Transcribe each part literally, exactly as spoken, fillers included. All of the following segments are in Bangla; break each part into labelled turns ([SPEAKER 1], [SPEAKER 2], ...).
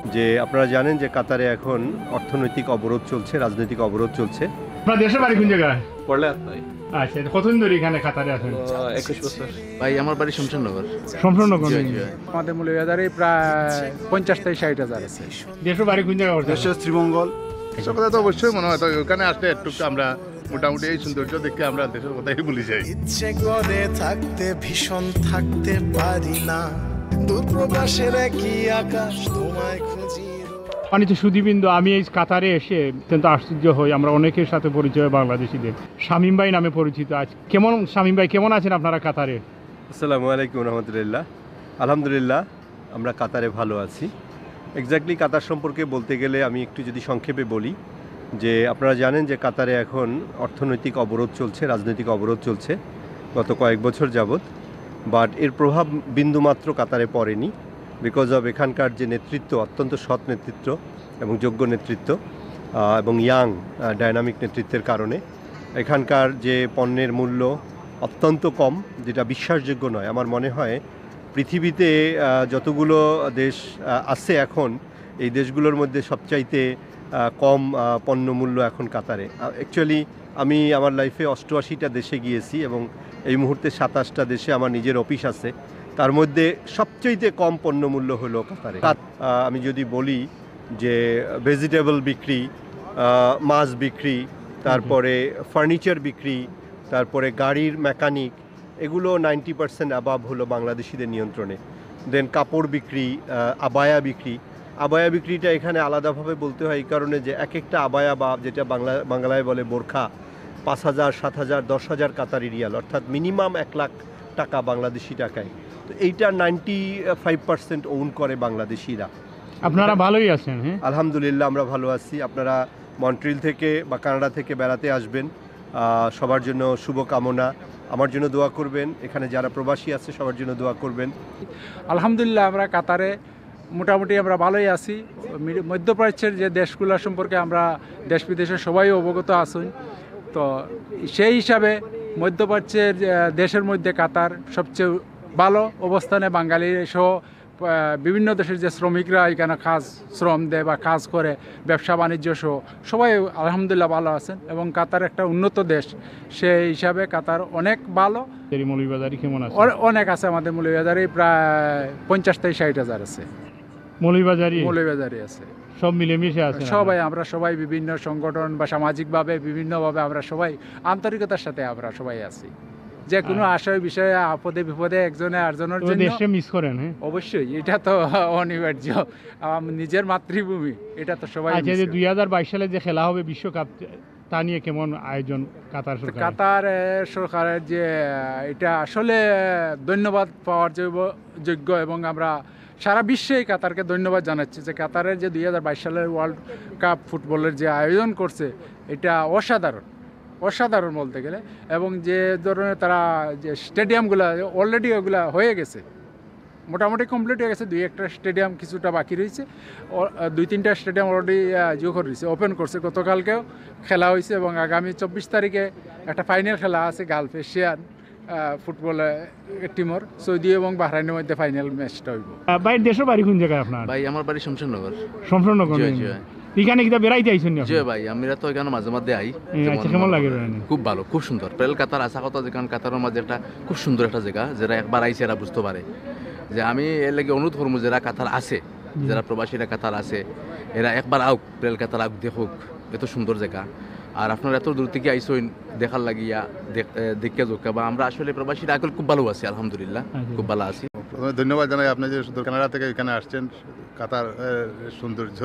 [SPEAKER 1] যে আপনারা জানেন যে কাতারে এখন অর্থনৈতিক অবরোধ চলছে, রাজনৈতিক অবরোধ চলছে।
[SPEAKER 2] আপনার দেশের বাড়ি কোন জায়গায়?
[SPEAKER 3] পড়লে ভাই
[SPEAKER 2] আচ্ছা, কতদিন ধরে এখানে কাতারে আছেন?
[SPEAKER 3] একুশ বছর ভাই, আমার বাড়ি শমশেরনগর।
[SPEAKER 2] সম্পূর্ণনগর।
[SPEAKER 4] আমাদের মূল্যবাজারে প্রায় পঞ্চাশ থেকে ষাট হাজার আছে।
[SPEAKER 2] দেশের বাড়ি কোন জায়গায়?
[SPEAKER 5] দেশের শ্রীমঙ্গল। এসব কথা তো অবশ্যই মনে হয়, তো ওখানে আসলে একটু আমরা মোটামুটি এই সৌন্দর্য দেখে আমরা দেশের কথাই ভুলে যাই।
[SPEAKER 6] ইচ্ছে করে থাকতে ভীষণ থাকতে পারি না, দূর প্রবাসের একই আকাশ তোমায় খুঁজি।
[SPEAKER 2] অনেক সুদীবিন্দু, আমি এই কাতারে এসে অত্যন্ত আশ্চর্য হই। আমরা অনেকের সাথে পরিচয় বাংলাদেশিদের। শামীম ভাই নামে পরিচিত। আজ কেমন শামীম ভাই, কেমন আছেন আপনারা কাতারে?
[SPEAKER 1] আসসালামু আলাইকুম রহমতুল্লাহ। আলহামদুলিল্লাহ, আমরা কাতারে ভালো আছি। এক্স্যাক্টলি কাতার সম্পর্কে বলতে গেলে আমি একটু যদি সংক্ষেপে বলি যে আপনারা জানেন যে কাতারে এখন অর্থনৈতিক অবরোধ চলছে, রাজনৈতিক অবরোধ চলছে গত কয়েক বছর যাবৎ। বাট এর প্রভাব বিন্দুমাত্র কাতারে পড়েনি, বিকজ অব এখানকার যে নেতৃত্ব, অত্যন্ত সৎ নেতৃত্ব এবং যোগ্য নেতৃত্ব এবং ইয়াং ডায়নামিক নেতৃত্বের কারণে এখানকার যে পণ্যের মূল্য অত্যন্ত কম, যেটা বিশ্বাসযোগ্য নয়। আমার মনে হয় পৃথিবীতে যতগুলো দেশ আছে এখন, এই দেশগুলোর মধ্যে সবচাইতে কম পণ্যমূল্য এখন কাতারে। অ্যাকচুয়ালি আমি আমার লাইফে অষ্টআশিটা দেশে গিয়েছি এবং এই মুহূর্তে সাতাশটা দেশে আমার নিজের অফিস আছে। তার মধ্যে সবচেয়ে কম পণ্যমূল্য হলো কাতারে। আমি যদি বলি যে ভেজিটেবল বিক্রি, মাছ বিক্রি, তারপরে ফার্নিচার বিক্রি, তারপরে গাড়ির মেকানিক, এগুলো নাইনটি পার্সেন্ট অ্যাবাভ হলো বাংলাদেশিদের নিয়ন্ত্রণে। দেন কাপড় বিক্রি, আবায়া বিক্রি। আবায়া বিক্রিটা এখানে আলাদাভাবে বলতে হয় এই কারণে যে এক একটা আবায়া বা যেটা বাংলা বাংলায় বলে বোরখা, পাঁচ হাজার সাত হাজার দশ হাজার কাতারি রিয়াল, অর্থাৎ মিনিমাম এক লাখ টাকা বাংলাদেশি টাকায়। তো এইটা নাইনটি ফাইভ পার্সেন্ট ওন করে বাংলাদেশিরা।
[SPEAKER 2] আপনারা ভালোই আছেন? হ্যাঁ,
[SPEAKER 1] আলহামদুলিল্লাহ, আমরা ভালো আছি। আপনারা মন্ট্রিল থেকে বা কানাডা থেকে বেড়াতে আসবেন, সবার জন্য শুভকামনা। আমার জন্য দোয়া করবেন, এখানে যারা প্রবাসী আছে সবার জন্য দোয়া করবেন।
[SPEAKER 4] আলহামদুলিল্লাহ, আমরা কাতারে মোটামুটি আমরা ভালোই আছি। মধ্যপ্রাচ্যের যে দেশগুলো সম্পর্কে আমরা দেশ বিদেশে সবাই অবগত আছেন। তো সেই হিসাবে মধ্যপ্রাচ্যের দেশের মধ্যে কাতার সবচেয়ে ভালো অবস্থানে। বাঙালি সহ বিভিন্ন দেশের যে শ্রমিকরা এখানে কাজ শ্রম দেয় বা কাজ করে, ব্যবসা বাণিজ্য সহ সবাই আলহামদুলিল্লাহ ভালো আছেন এবং কাতার একটা উন্নত দেশ, সেই হিসাবে কাতার অনেক ভালো।
[SPEAKER 2] মৌলভীবাজারে কেমন আছে?
[SPEAKER 4] অনেক আছে, আমাদের মৌলভীবাজারে প্রায় পঞ্চাশ থেকে ষাট হাজার আছে।
[SPEAKER 2] মৌলভীবাজারে
[SPEAKER 4] মৌলভীবাজারে আছে,
[SPEAKER 2] সব মিলেমিশে আছে
[SPEAKER 4] সবাই। আমরা সবাই বিভিন্ন সংগঠন বা সামাজিকভাবে বিভিন্নভাবে আমরা সবাই আন্তরিকতার সাথে আমরা সবাই আছি। যে কোনো আশয় বিষয়ে আপদে বিপদে একজনে আরেকজনের জন্য
[SPEAKER 2] দেশে মিস করেন? হ্যাঁ,
[SPEAKER 4] অবশ্যই, এটা তো অনিবার্য। নিজের মাতৃভূমি, এটা তো সবাই।
[SPEAKER 2] আচ্ছা, যে দুই হাজার বাইশ সালে যে খেলা হবে বিশ্বকাপ, তা নিয়ে কেমন আয়োজন কাতার সরকার?
[SPEAKER 4] কাতার সরকারের যে এটা আসলে ধন্যবাদ পাওয়ার যোগ্য এবং আমরা সারা বিশ্বেই কাতারকে ধন্যবাদ জানাচ্ছি যে কাতারের যে দুই হাজার বাইশ সালের ওয়ার্ল্ড কাপ ফুটবলের যে আয়োজন করছে, এটা অসাধারণ অসাধারণ বলতে গেলে। এবং যে ধরনের তারা যে স্টেডিয়ামগুলো অলরেডি ওগুলো হয়ে গেছে, মোটামুটি কমপ্লিট হয়ে গেছে। দুই একটা স্টেডিয়াম কিছুটা বাকি রয়েছে, দুই তিনটা স্টেডিয়াম অলরেডি ইয়ে করে দিয়েছে, ওপেন করছে। গতকালকেও খেলা হয়েছে এবং আগামী চব্বিশ তারিখে একটা ফাইনাল খেলা আছে গালফ এশিয়ান ফুটবল টিমর, সৌদি এবং বাহরাইনের মধ্যে ফাইনাল ম্যাচটা হইব।
[SPEAKER 2] ভাই, দেশের বাড়ি কোন জায়গায় আপনার?
[SPEAKER 3] ভাই, আমার বাড়ি শমশেরনগর।
[SPEAKER 2] সম্পূর্ণনগর। এখানে কিটা বেড়াইতে আইছেন?
[SPEAKER 3] জি ভাই, আমরা তো এখানে মাঝে মাঝে আই।
[SPEAKER 2] আচ্ছা, কেমন লাগে?
[SPEAKER 3] খুব ভালো, খুব সুন্দর। প্রেল কাতার আসা কথা, যেখানে কাতারের মাঝে একটা খুব সুন্দর একটা জায়গা, যারা একবার আইসে এরা বুঝতে পারে যে আমি এর লাগে অনুরোধ করবো যারা কাতার আছে, যারা প্রবাসীরা কাতার আছে, এরা একবার আউক, প্রেল কাতার আউক, দেখুক এত সুন্দর জায়গা। আর আপনারা এত দূর থেকে আইসইন দেখার লাগিয়া দেখে যোগা বা আমরা আসলে প্রবাসীরা এখন খুব ভালো আছি, আলহামদুলিল্লাহ খুব ভালো আছি।
[SPEAKER 5] প্রথমে ধন্যবাদ জানাই আপনি যে শুধু কানাডা থেকে এখানে আসছেন কাতার সৌন্দর্য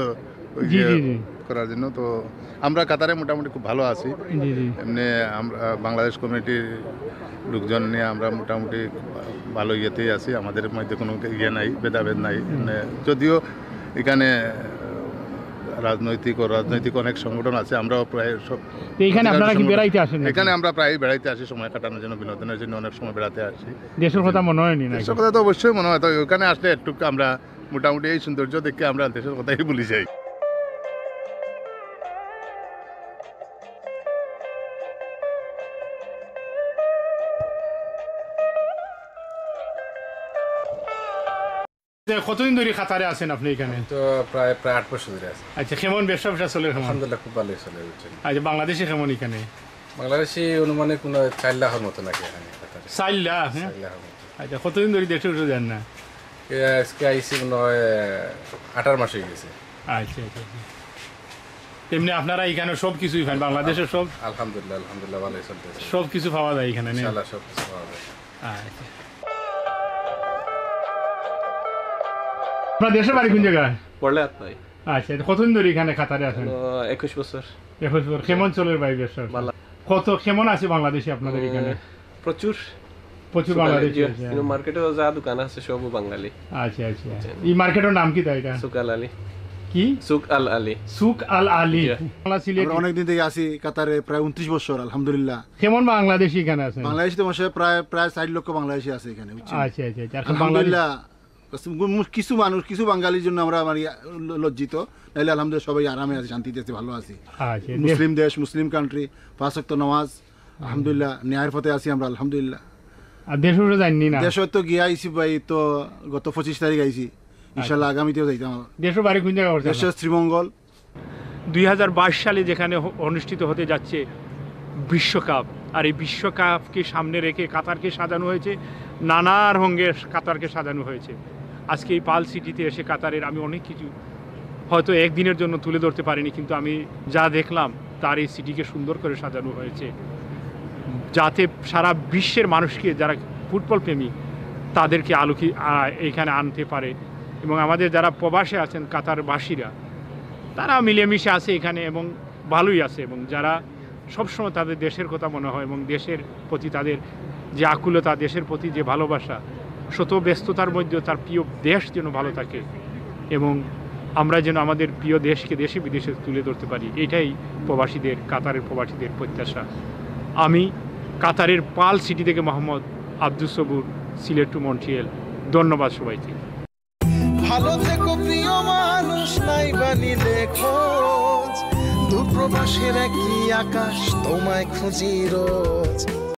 [SPEAKER 5] করার জন্য। তো আমরা কাতারে মোটামুটি খুব ভালো আছি। এমনি আমরা বাংলাদেশ কমিউনিটির লোকজন নিয়ে আমরা মোটামুটি ভালো ইয়েতেই আছি, আমাদের মধ্যে কোনো ইয়ে নাই, ভেদাভেদ নাই। যদিও এখানে রাজনৈতিক ও রাজনৈতিক অনেক সংগঠন আছে, আমরাও প্রায় সব
[SPEAKER 2] এখানে আপনারা কি বেড়াইতে আসেন?
[SPEAKER 5] এখানে আমরা প্রায় বেড়াইতে আসি, সময় কাটানোর জন্য, বিনোদনের জন্য অনেক সময় বেড়াতে আসি।
[SPEAKER 2] দেশের কথা মনে হয়নি?
[SPEAKER 5] দেশের কথা তো অবশ্যই মনে হয়, তো ওখানে আসলে একটু আমরা মোটামুটি এই সৌন্দর্য দেখে আমরা দেশের কথাই ভুলে যাই।
[SPEAKER 2] কতদিন ধরে কাতারে আছেন আপনি এখানে?
[SPEAKER 7] তো প্রায় প্রায় আট বছর ধরে আছে।
[SPEAKER 2] আচ্ছা, কেমন ব্যবসা ব্যবসা চলে কেমন?
[SPEAKER 7] আলহামদুলিল্লাহ খুব ভালোই চলে বুঝছেন।
[SPEAKER 2] আচ্ছা, বাংলাদেশে কেমন এখানে?
[SPEAKER 7] বাংলাদেশি অনুমানে কোনো চার লাখের মতো নাকি এখানে কাতারে।
[SPEAKER 2] চার লাখ? হ্যাঁ।
[SPEAKER 7] চার লাখের মতো।
[SPEAKER 2] আচ্ছা, কতদিন ধরে দেশে উঠে যান না?
[SPEAKER 7] এ আজকে আইসি মনে হয় আঠারো মাস হয়ে গেছে।
[SPEAKER 2] আচ্ছা আচ্ছা আচ্ছা। এমনি আপনারা এখানে সব কিছুই পান, বাংলাদেশের সব
[SPEAKER 7] আলহামদুলিল্লাহ আলহামদুলিল্লাহ ভালোই চলতেছে।
[SPEAKER 2] সব কিছু পাওয়া যায় এখানে? না?
[SPEAKER 7] ইনশাআল্লাহ সব কিছু পাওয়া যায়।
[SPEAKER 2] আচ্ছা। আপনার দেশের বাড়ি কোন জায়গায়?
[SPEAKER 8] পড়লে আর নাই।
[SPEAKER 2] আচ্ছা, কতদিন ধরে এখানে কাতারে আছেন?
[SPEAKER 8] একুশ বছর।
[SPEAKER 2] একুশ বছর। কেমন চলে ভাই ব্যবসা?
[SPEAKER 8] ভালো।
[SPEAKER 2] কত কেমন আছে বাংলাদেশে আপনাদের এখানে?
[SPEAKER 8] প্রচুর
[SPEAKER 2] প্রচুর বাংলাদেশি আছে।
[SPEAKER 8] কিন্তু মার্কেটেও যা দোকান আছে সবও বাঙালি।
[SPEAKER 2] আচ্ছা আচ্ছা। এই মার্কেটের নাম কি তাই এটা?
[SPEAKER 8] সুক আল আলী।
[SPEAKER 2] কি?
[SPEAKER 8] সুক আল আলী।
[SPEAKER 2] সুক আল আলী।
[SPEAKER 8] জি।
[SPEAKER 2] বাংলা সিলেট।
[SPEAKER 9] আমরা অনেকদিন থেকে আছি কাতারে, প্রায় উনত্রিশ বছর আলহামদুলিল্লাহ।
[SPEAKER 2] কেমন বাংলাদেশি এখানে আছেন?
[SPEAKER 9] বাংলাদেশি তো মাসে প্রায় প্রায় ষাট লক্ষ বাংলাদেশি আছে এখানে বুঝছেন?
[SPEAKER 2] আচ্ছা আচ্ছা আচ্ছা। এখন বাংলাদেশ
[SPEAKER 9] আলহামদুলিল্লাহ কিছু মানুষ কিছু বাঙালির জন্য আমরা মানে লজ্জিত, নাহলে আলহামদুলিল্লাহ সবাই আরামে আছে, শান্তিতে আছে, ভালো আছি।
[SPEAKER 2] আচ্ছা।
[SPEAKER 9] মুসলিম দেশ, মুসলিম কান্ট্রি, পাঁচ ওয়াক্ত নামাজ, আলহামদুলিল্লাহ ন্যায়ের পথে আছি আমরা আলহামদুলিল্লাহ।
[SPEAKER 2] আর দেশ উঠে যাননি না?
[SPEAKER 9] দেশ তো গিয়ে আইসি ভাই, তো গত পঁচিশ তারিখ আইসি, ইনশাল্লাহ আগামীতেও যাইতাম।
[SPEAKER 2] দেশের বাড়ি কোন জায়গা?
[SPEAKER 9] দেশের শ্রীমঙ্গল।
[SPEAKER 2] দুই হাজার বাইশ সালে যেখানে হ- অনুষ্ঠিত হতে যাচ্ছে বিশ্বকাপ, আর এই বিশ্বকাপকে সামনে রেখে কাতারকে সাজানো হয়েছে, নানা রঙে কাতারকে সাজানো হয়েছে। আজকে এই পাল সিটিতে এসে কাতারের আমি অনেক কিছু হয়তো একদিনের জন্য তুলে ধরতে পারিনি, কিন্তু আমি যা দেখলাম তার এই সিটিকে সুন্দর করে সাজানো হয়েছে, যাতে সারা বিশ্বের মানুষকে যারা ফুটবল প্রেমী তাদেরকে আলোকি আ- এইখানে আনতে পারে। এবং আমাদের যারা প্রবাসে আছেন কাতারবাসীরা, তারা মিলেমিশে আছে এখানে এবং ভালোই আছে, এবং যারা সবসময় তাদের দেশের কথা মনে হয় এবং দেশের প্রতি তাদের যে আকুলতা, দেশের প্রতি যে ভালোবাসা, শত ব্যস্ততার মধ্যেও তার প্রিয় দেশ যেন ভালো থাকে এবং আমরা যেন আমাদের প্রিয় দেশকে দেশে বিদেশে তুলে ধরতে পারি, এটাই প্রবাসীদের, কাতারের প্রবাসীদের প্রত্যাশা। আমি কাতারের পাল সিটি থেকে মোহাম্মদ আব্দুল সবুর, সিলেট টু মন্ট্রিয়েল। ধন্যবাদ সবাইকে।
[SPEAKER 6] ভালো থেকো প্রিয় মানুষ, নাই বানিলে খোঁজ, দূর প্রবাসের একই আকাশ তোমায় খুঁজি রোজ।